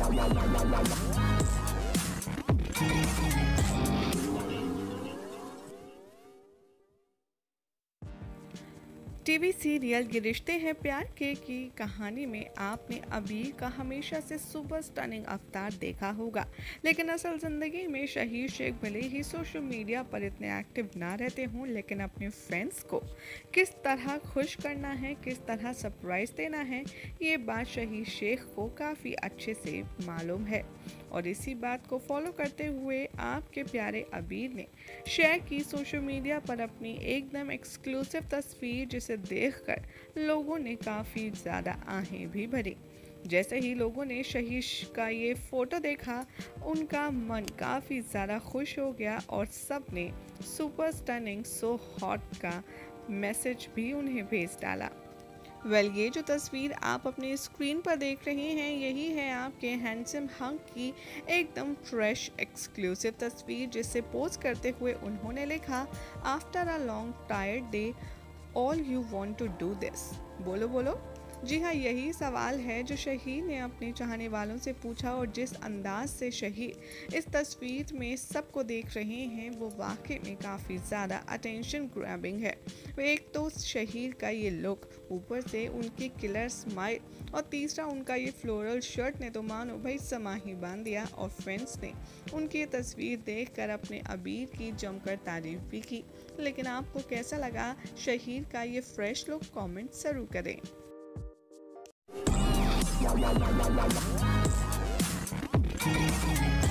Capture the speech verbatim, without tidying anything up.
TV serial ये रिश्ते हैं प्यार के की कहानी में आपने अबीर का हमेशा से सुपर स्टनिंग अवतार देखा होगा, लेकिन असल ज़िंदगी में शहीर शेख भले ही सोशल मीडिया पर इतने एक्टिव ना रहते हों, लेकिन अपने फैंस को किस तरह खुश करना है, किस तरह सरप्राइज़ देना है, ये बात शहीर शेख को काफ़ी अच्छे से मालूम है। और इसी बात को फॉलो करते हुए आपके प्यारे अबीर ने शेयर की सोशल मीडिया पर अपनी एकदम एक्सक्लूसिव तस्वीर, जिसे देखकर लोगों ने काफ़ी ज़्यादा आहें भी भरी। जैसे ही लोगों ने शहीर का ये फ़ोटो देखा, उनका मन काफ़ी ज़्यादा खुश हो गया और सब ने सुपर स्टनिंग सो हॉट का मैसेज भी उन्हें भेज डाला। वेल well, ये जो तस्वीर आप अपनी स्क्रीन पर देख रहे हैं, यही है आपके हैंडसम हंक की एकदम फ्रेश एक्सक्लूसिव तस्वीर, जिसे पोस्ट करते हुए उन्होंने लिखा, after a long tired day all you want to do this. बोलो बोलो। जी हाँ, यही सवाल है जो शहीर ने अपने चाहने वालों से पूछा, और जिस अंदाज से शहीर इस तस्वीर में सबको देख रहे हैं वो वाकई में काफ़ी ज़्यादा अटेंशन ग्रैबिंग है। एक तो शहीर का ये लुक, ऊपर से उनकी किलर स्माइल, और तीसरा उनका ये फ्लोरल शर्ट ने तो मानो भाई समा ही बांध दिया। और फ्रेंड्स ने उनकी ये तस्वीर देखकर अपने अबीर की जमकर तारीफ भी की। लेकिन आपको कैसा लगा शहीर का ये फ्रेश लुक, कमेंट ज़रूर करें। Thank you.